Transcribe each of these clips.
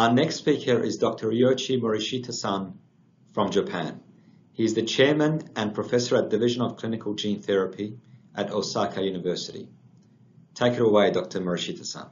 Our next speaker is Dr. Ryuichi Morishita-san from Japan. He is the chairman and professor at Division of Clinical Gene Therapy at Osaka University. Take it away, Dr. Morishita-san.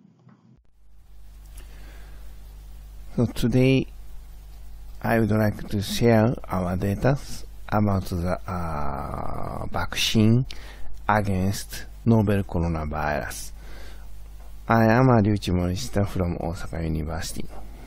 So today, I would like to share our data about the vaccine against novel coronavirus. I am Ryuichi Morishita from Osaka University.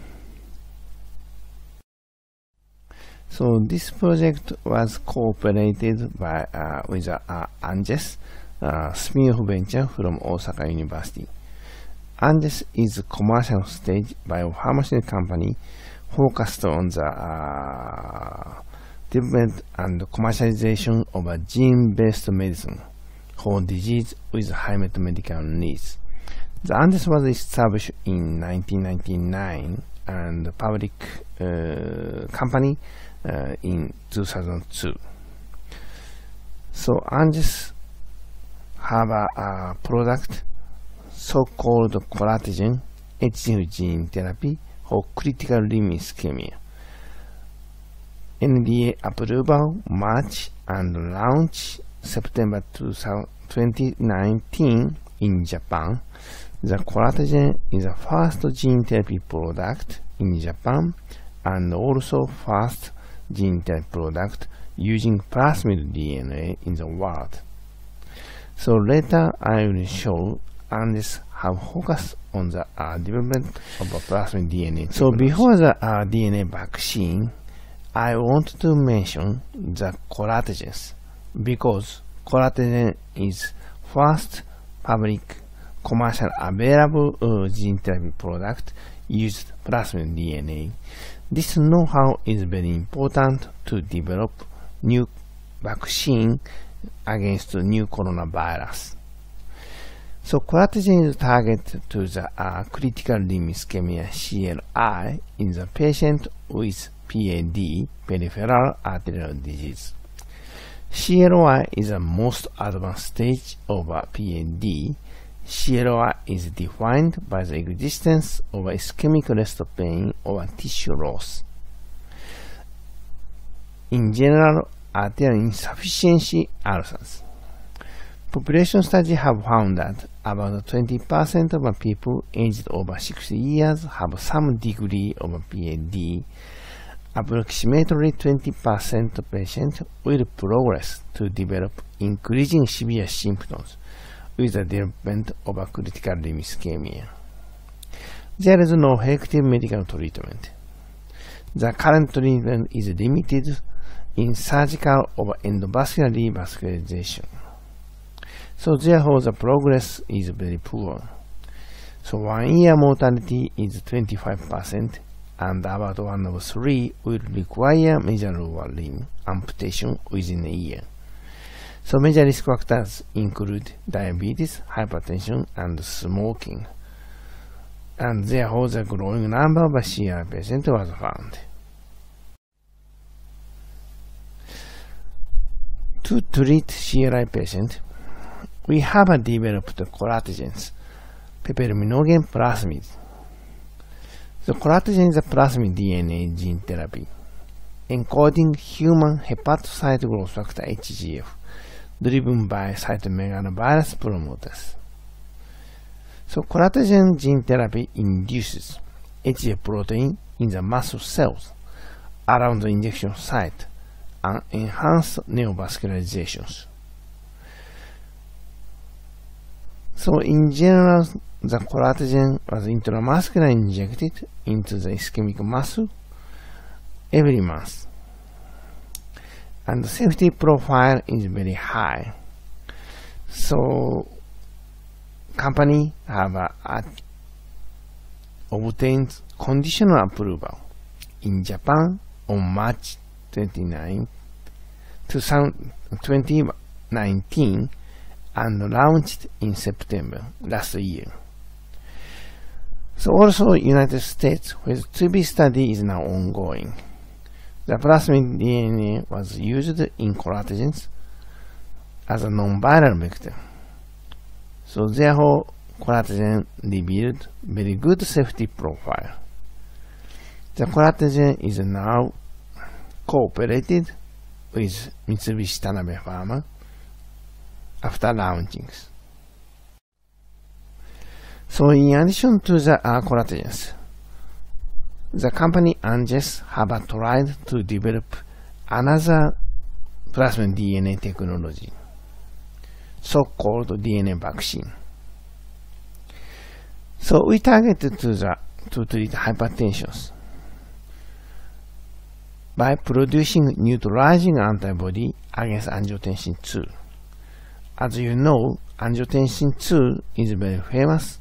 So this project was cooperated by with ANGES, spin-off venture from Osaka University. ANGES is a commercial stage biopharmaceutical company focused on the development and commercialization of a gene-based medicine for disease with high medical needs. The ANGES was established in 1999 and a public company in 2002. So ANGES have a product so-called collagen HGF gene therapy for critical limb ischemia. NDA approval March and launch September 2019 in Japan. The collagen is the first gene therapy product in Japan and also first gene therapy product using plasmid DNA in the world. So later I will show ANGES have focused on the development of a plasmid DNA. So before the DNA vaccine, I want to mention the collagens because collagen is first public commercial available gene therapy product used plasmid DNA. This know-how is very important to develop new vaccine against the new coronavirus. So collagen is targeted to the critical limb ischemia (CLI) in the patient with Ph.D. peripheral arterial disease. CLI is the most advanced stage of a Ph.D. CLI is defined by the existence of ischemic rest pain or tissue loss. In general, arterial insufficiency ulcers. Population studies have found that about 20% of people aged over 60 years have some degree of Ph.D. Approximately 20% of patients will progress to develop increasing severe symptoms with the development of a critical limb ischemia. There is no effective medical treatment. The current treatment is limited in surgical or endovascular revascularization. So therefore the progress is very poor. So 1 year mortality is 25% and about 1 of 3 will require major lower limb amputation within a year. So major risk factors include diabetes, hypertension, and smoking. And therefore the growing number of CLI patients was found. To treat CLI patients, we have developed collagens, pepperminogen plasmid. The collagen is a plasmid DNA gene therapy, encoding human hepatocyte growth factor HGF, driven by cytomegalovirus promoters. So collagen gene therapy induces HGF protein in the muscle cells around the injection site and enhances neovascularizations. So in general, the collagen was intramuscularly injected into the ischemic muscle every month. And the safety profile is very high. So company have obtained conditional approval in Japan on March 29, 2019 and launched in September last year. So also United States, where the 2B study is now ongoing. The plasmid DNA was used in collagens as a non-viral vector. So therefore, collagen revealed very good safety profile. The collagen is now cooperated with Mitsubishi Tanabe Pharma after launchings. So in addition to the collagens, the company Anges have tried to develop another plasmid DNA technology, so-called DNA vaccine. So we targeted to treat hypertension by producing neutralizing antibody against angiotensin II. As you know, angiotensin II is a very famous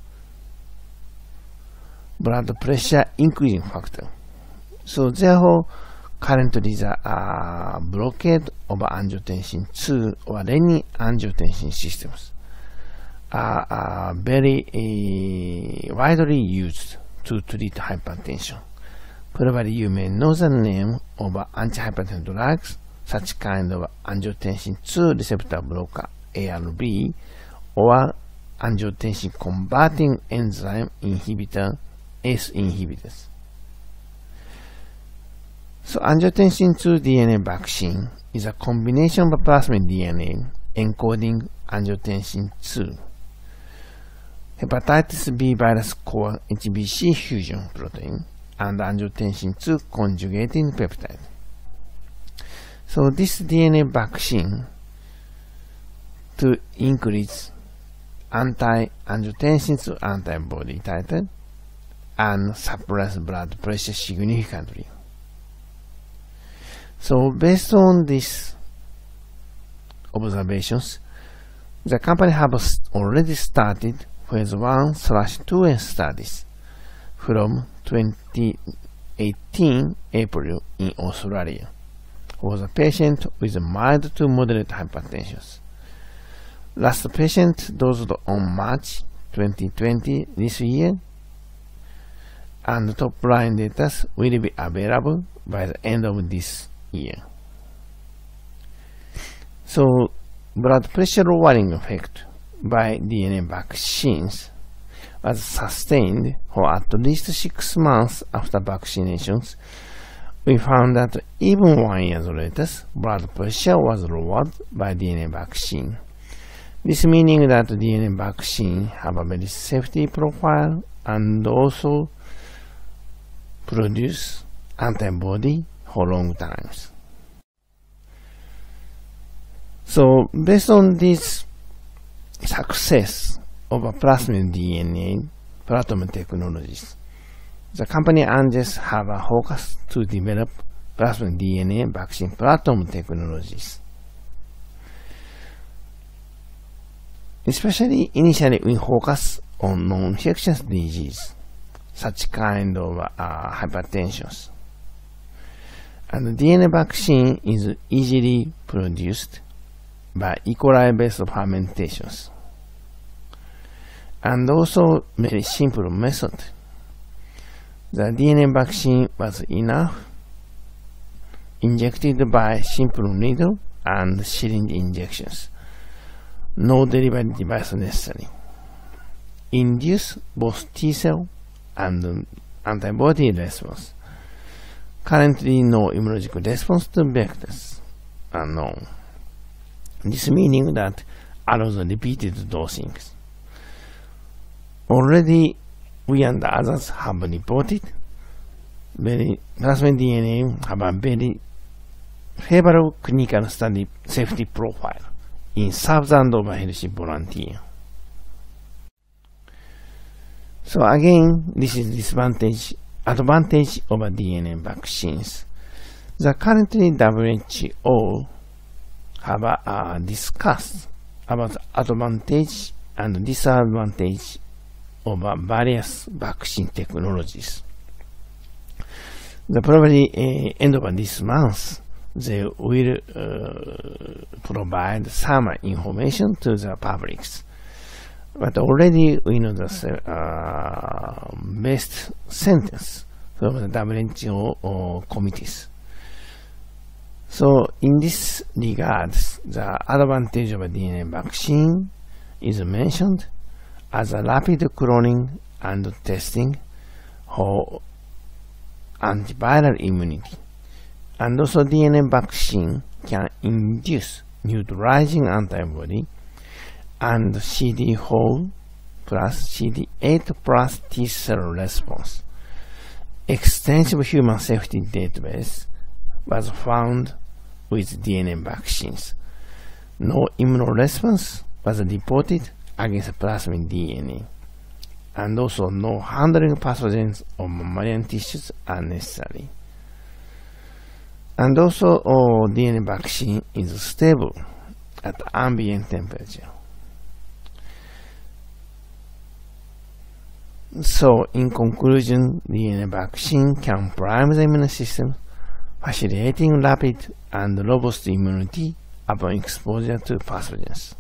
blood pressure increasing factor. So therefore, currently the blockade of angiotensin II or renin-angiotensin systems are very widely used to treat hypertension. Probably you may know the name of antihypertensive drugs, such kind of angiotensin II receptor blocker ARB or angiotensin converting enzyme inhibitor ACE inhibitors. So angiotensin II DNA vaccine is a combination of plasmid DNA encoding angiotensin II, hepatitis B virus core HBC fusion protein, and angiotensin II conjugating peptide. So this DNA vaccine to increase anti-angiotensin II antibody titer and suppress blood pressure significantly. So based on these observations, the company has already started phase 1/2 studies from 2018 April in Australia for the patient with mild to moderate hypertension. Last patient dosed on March 2020 this year, and top line data will be available by the end of this year. So blood pressure lowering effect by DNA vaccines was sustained for at least 6 months after vaccinations. We found that even 1 year later, blood pressure was lowered by DNA vaccine. This meaning that DNA vaccine have a very safety profile and also produce antibody for long times. So based on this success of a plasmid DNA platform technologies, the company Anges have a focus to develop plasmid DNA vaccine platform technologies. Especially initially we focus on non-infectious disease, such kind of hypertension. And the DNA vaccine is easily produced by E. coli-based fermentations. And also very simple method. The DNA vaccine was enough, injected by simple needle and syringe injections. No delivery device necessary. Induce both T cell and antibody response. Currently no immunological response to vectors are known. This meaning that allows repeated dosing. Already we and others have reported plasmid DNA have a very favorable clinical study safety profile in thousands of healthy volunteers. So again, this is advantage of DNA vaccines. The currently WHO have discussed about advantage and disadvantage of various vaccine technologies. Probably end of this month, they will provide some information to the public. But already we know the best sentence from the WHO committees. So in this regard, the advantage of a DNA vaccine is mentioned as a rapid cloning and testing for antiviral immunity. And also DNA vaccine can induce neutralizing antibody and CD4 plus CD8 plus T cell response. Extensive human safety database was found with DNA vaccines. No immunoresponse was reported against plasmid DNA, and also no handling pathogens of mammalian tissues are necessary. And also, DNA vaccine is stable at ambient temperature. So, in conclusion, DNA vaccine can prime the immune system, facilitating rapid and robust immunity upon exposure to pathogens.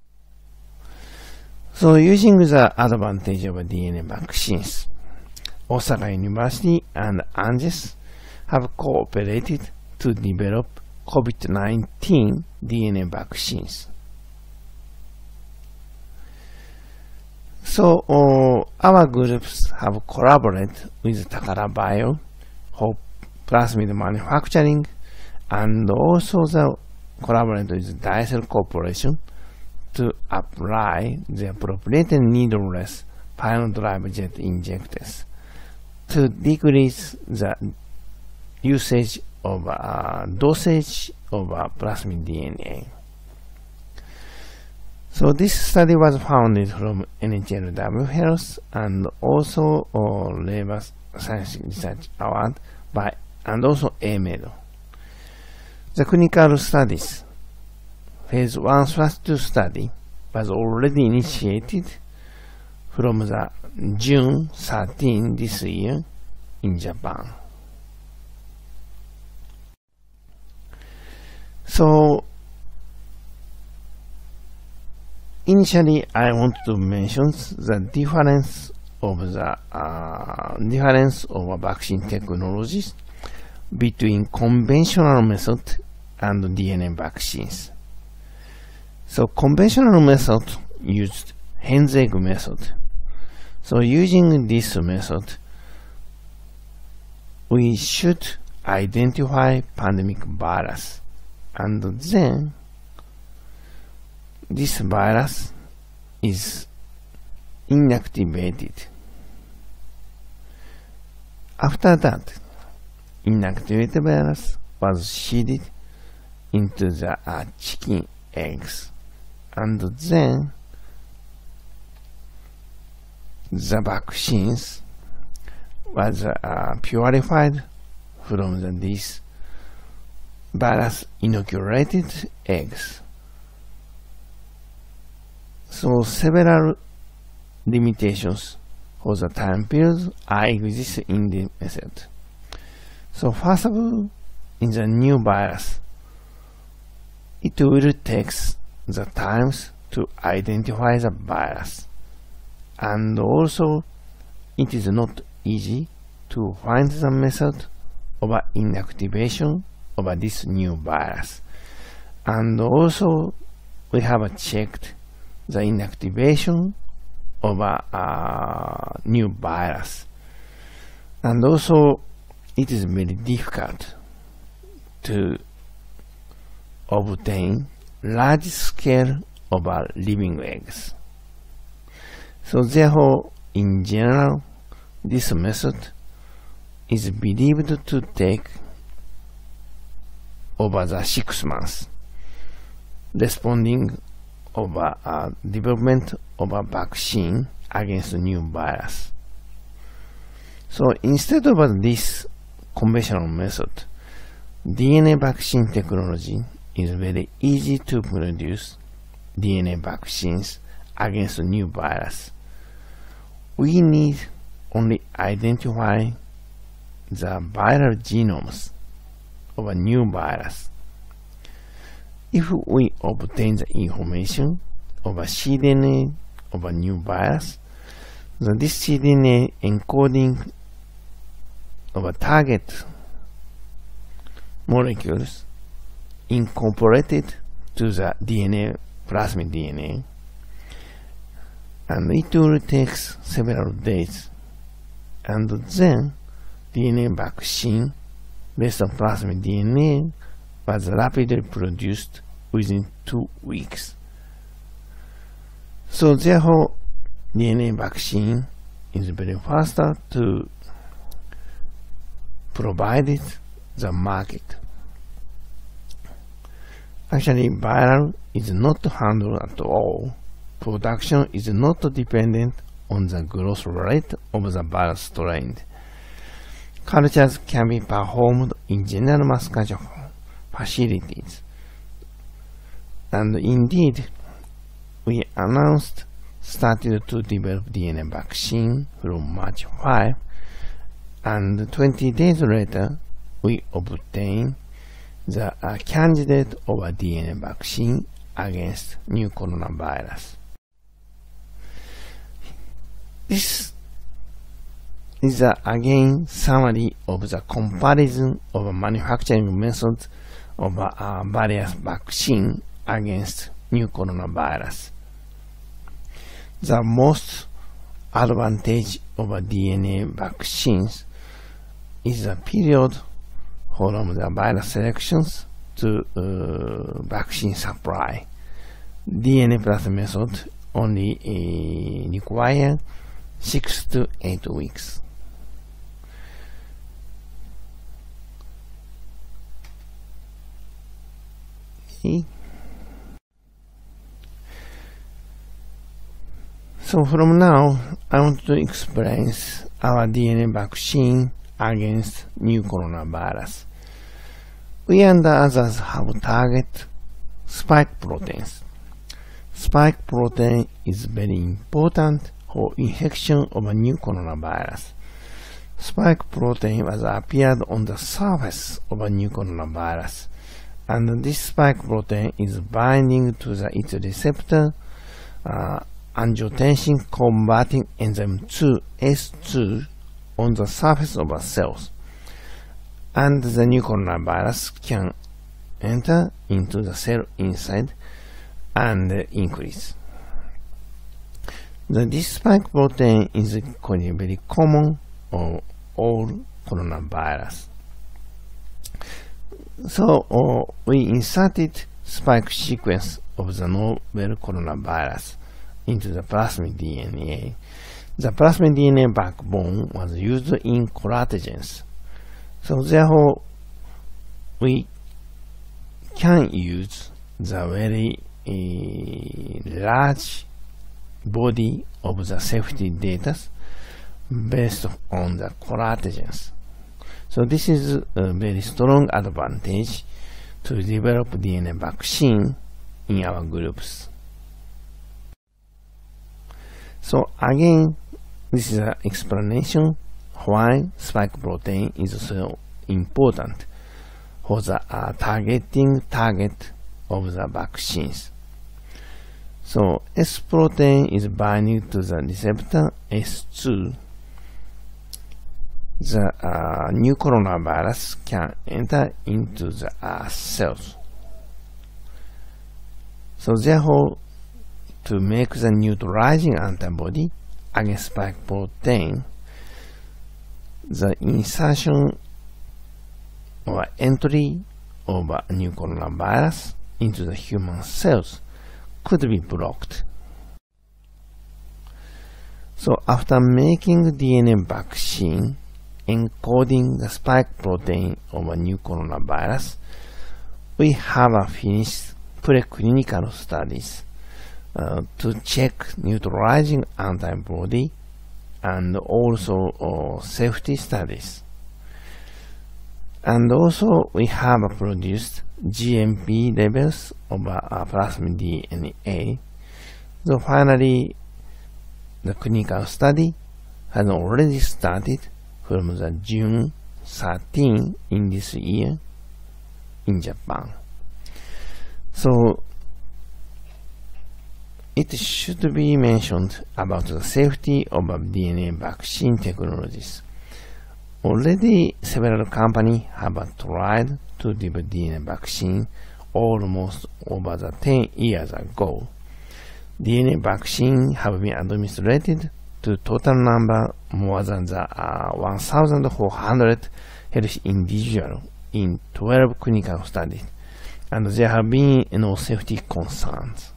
So, using the advantage of DNA vaccines, Osaka University and ANGES have cooperated to develop COVID-19 DNA vaccines. So, our groups have collaborated with Takara Bio for plasmid manufacturing, and also collaborate with Dicel Corporation to apply the appropriate needleless pile drive jet injectors to decrease the usage of dosage of plasmid DNA. So this study was funded from NHLW Health and also Labor Science Research Award and also AMED. The clinical studies, phase 1/2 study, was already initiated from the June 13 this year in Japan. So, initially, I want to mention the difference of vaccine technologies between conventional method and DNA vaccines. So, conventional method used hen's egg method. So, using this method, we should identify pandemic virus, and then this virus is inactivated. After that, inactivated virus was seeded into the chicken eggs, and then the vaccines was purified from these virus inoculated eggs. So several limitations for the time period exist in the method. So first of all, in the new virus, it will take the times to identify the virus, and also it is not easy to find the method of inactivation of this new virus, and also we have checked the inactivation of a new virus, and also it is very difficult to obtain large scale of living eggs. So therefore, in general, this method is believed to take over the 6 months, responding of development of a vaccine against a new virus. So instead of this conventional method, DNA vaccine technology is very easy to produce DNA vaccines against a new virus. We need only identify the viral genomes of a new virus. If we obtain the information of a cDNA of a new virus, then this cDNA encoding of a target molecules incorporated to the DNA, plasmid DNA, and it will take several days, and then DNA vaccine based on plasmid DNA was rapidly produced within 2 weeks. So therefore, DNA vaccine is very faster to provide the market. Actually, viral is not handled at all. Production is not dependent on the growth rate of the virus strain. Cultures can be performed in general mass culture facilities. And indeed, we started to develop DNA vaccine from March 5, and 20 days later, we obtained the candidate of a DNA vaccine against new coronavirus. This is again summary of the comparison of manufacturing methods of various vaccines against new coronavirus. The most advantage of DNA vaccines is the period from the virus selections to vaccine supply. DNA plus method only require 6 to 8 weeks. Okay. So from now, I want to explain our DNA vaccine against new coronavirus. We and others have target spike proteins. Spike protein is very important for infection of a new coronavirus. Spike protein was appeared on the surface of a new coronavirus, and this spike protein is binding to its receptor, angiotensin converting enzyme 2 S2 on the surface of cells, and the new coronavirus can enter into the cell inside and increase. This spike protein is very common on all coronavirus. So we inserted spike sequence of the novel coronavirus into the plasmid DNA. The plasmid DNA backbone was used in collagens. So therefore, we can use the very large body of the safety data based on the collagens. So this is a very strong advantage to develop DNA vaccine in our groups. So again, this is an explanation why spike protein is so important for the targeting target of the vaccines. So S protein is binding to the receptor S2. The new coronavirus can enter into the cells. So therefore, to make the neutralizing antibody against spike protein, the insertion or entry of a new coronavirus into the human cells could be blocked. So after making DNA vaccine encoding the spike protein of a new coronavirus, we have finished preclinical studies to check neutralizing antibody and also safety studies. And also we have produced GMP levels of plasmid DNA. So finally, the clinical study has already started from the June 13 in this year in Japan. So it should be mentioned about the safety of DNA vaccine technologies. Already several companies have tried to develop DNA vaccine almost over the 10 years ago. DNA vaccine have been administered to total number more than the 1,400 healthy individuals in 12 clinical studies, and there have been no safety concerns.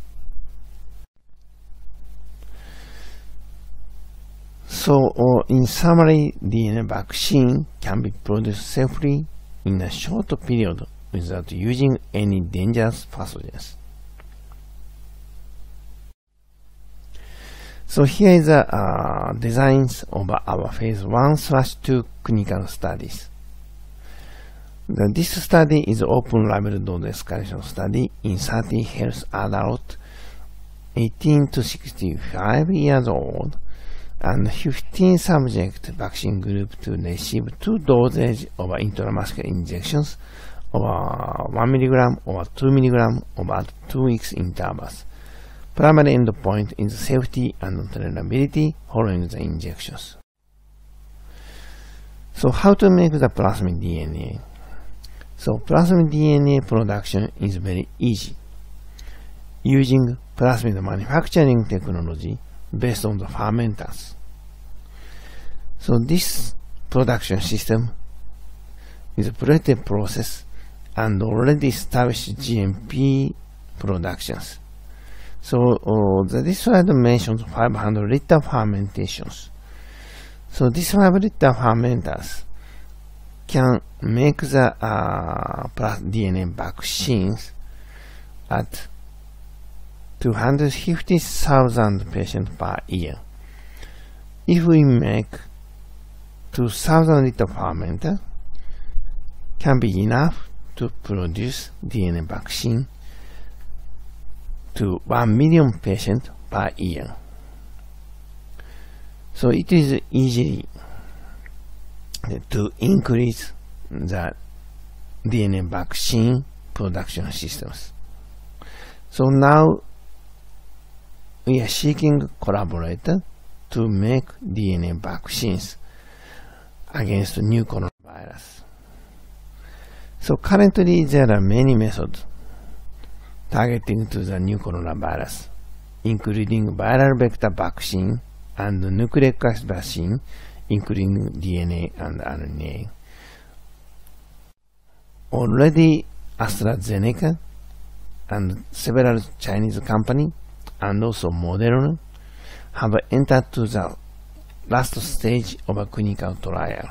So, in summary, DNA vaccine can be produced safely in a short period without using any dangerous pathogens. So here is the designs of our phase 1/2 clinical studies. This study is open label dose escalation study in 30 healthy adults 18 to 65 years old, and 15 subject vaccine group to receive 2 doses of intramuscular injections of 1 mg or 2 mg over 2 weeks intervals. Primary endpoint is safety and tolerability following the injections. So how to make the plasmid DNA? So plasmid DNA production is very easy, using plasmid manufacturing technology based on the fermenters. So this production system is a patented process and already established GMP productions. So this slide mentions 500 liter fermentations. So these 5 liter fermenters can make the DNA vaccines at 250,000 patients per year. If we make 2,000 liter fermenter, can be enough to produce DNA vaccine to 1 million patients per year. So it is easy to increase the DNA vaccine production systems. So now we are seeking collaborators to make DNA vaccines against new coronavirus. So currently there are many methods targeting to the new coronavirus, including viral vector vaccine and nucleic acid vaccine, including DNA and RNA. Already AstraZeneca and several Chinese companies and also Moderna have entered to the last stage of a clinical trial.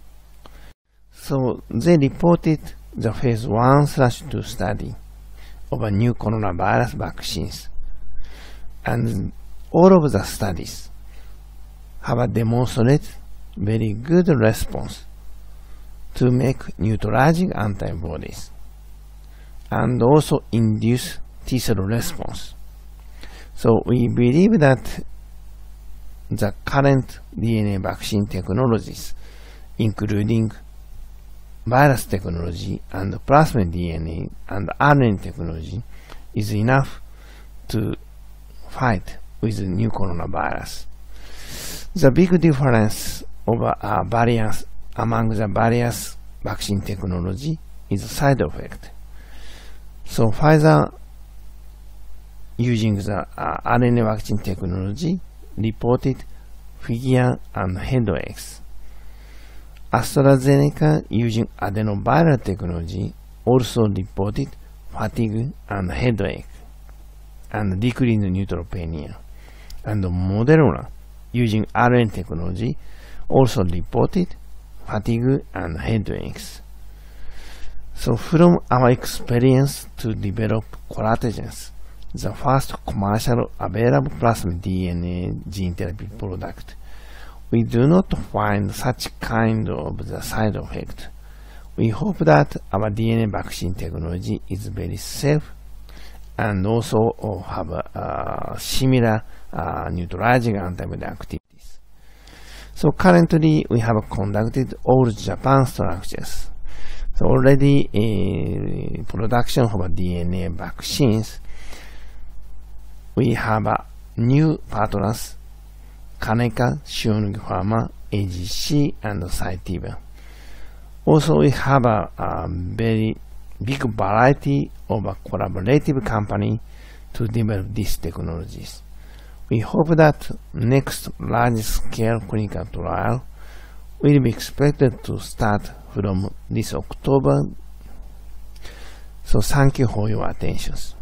So they reported the phase 1/2 study of a new coronavirus vaccines, and all of the studies have demonstrated very good response to make neutralizing antibodies and also induce T-cell response. So we believe that the current DNA vaccine technologies, including virus technology and plasmid DNA and RNA technology, is enough to fight with the new coronavirus. The big difference of variance among the various vaccine technology is side effect. So Pfizer, using the RNA vaccine technology, reported fatigue and headaches. AstraZeneca, using adenoviral technology, also reported fatigue and headache and decreased neutropenia. And Moderna, using RNA technology, also reported fatigue and headaches. So from our experience to develop collagens, the first commercial available plasmid DNA gene therapy product, we do not find such kind of the side effect. We hope that our DNA vaccine technology is very safe and also have similar neutralizing antibody activities. So currently we have conducted all Japan structures. So already production of DNA vaccines, we have new partners, Kaneka, Shionogi Pharma, AGC, and Cytiva. Also, we have a very big variety of a collaborative company to develop these technologies. We hope that next large-scale clinical trial will be expected to start from this October. So thank you for your attention.